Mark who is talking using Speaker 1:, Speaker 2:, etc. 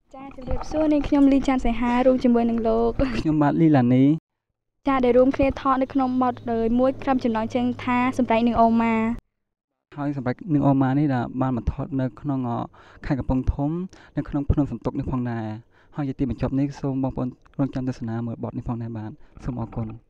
Speaker 1: ចាជំរាបសួរនាងខ្ញុំលីចាន់សៃហារួមជាមួយនឹងលោក
Speaker 2: ខ្ញុំបាទលីឡានី
Speaker 1: ចាដែលរួមគ្នាថតនៅក្នុងបទមួយក្រុមចំណងជើងថាសម្រេចនឹងអូម៉ា
Speaker 2: ហើយសម្រាប់នឹងអូម៉ានេះដែលបានមកថតនៅក្នុងខេត្តកំពង់ធំនៅក្នុងភ្នំសន្ទុកនេះផងដែរហើយជាទីបញ្ចប់នេះសូមបងប្អូនរងចាំទស្សនាមើលបទនេះផងដែរបាទសូមអរគុណ